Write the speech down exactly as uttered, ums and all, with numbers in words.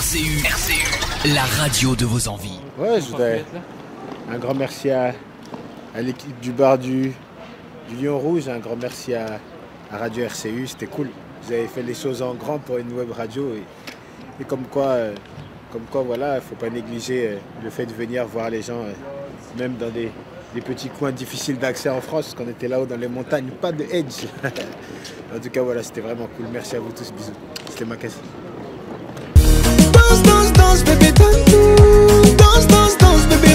C U, R C U, la radio de vos envies. Ouais, je voudrais un grand merci à, à l'équipe du bar du, du Lion Rouge, un grand merci à, à Radio R C U, c'était cool. Vous avez fait les choses en grand pour une web radio et, et comme quoi, euh, comme quoi voilà, il ne faut pas négliger euh, le fait de venir voir les gens, euh, même dans des, des petits coins difficiles d'accès en France, parce qu'on était là-haut dans les montagnes, pas de edge. En tout cas, voilà, c'était vraiment cool. Merci à vous tous, bisous. C'était Makasi. Danse, danse, danse, bébé, donne-nous. Danse, danse, danse, bébé.